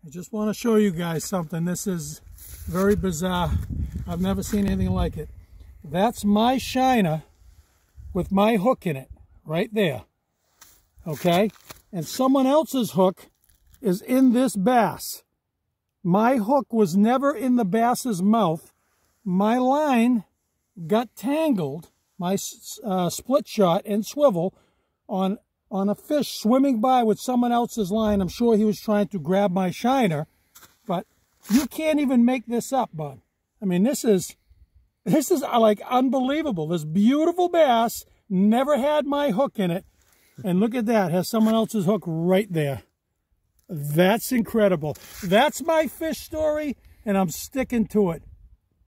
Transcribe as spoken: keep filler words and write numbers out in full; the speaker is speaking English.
I just want to show you guys something. This is very bizarre. I've never seen anything like it. That's my shiner with my hook in it, right there. Okay? And someone else's hook is in this bass. My hook was never in the bass's mouth. My line got tangled, my uh, split shot and swivel, on on a fish swimming by with someone else's line. I'm sure he was trying to grab my shiner, but you can't even make this up, bud. I mean, this is, this is like unbelievable. This beautiful bass never had my hook in it, and look at that, has someone else's hook right there. That's incredible. That's my fish story, and I'm sticking to it.